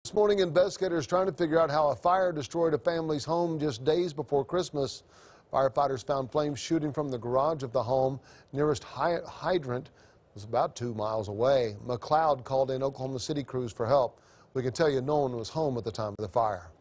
This morning, investigators trying to figure out how a fire destroyed a family's home just days before Christmas. Firefighters found flames shooting from the garage of the home. Nearest hydrant was about 2 miles away. McLoud called in Oklahoma City crews for help. We can tell you no one was home at the time of the fire.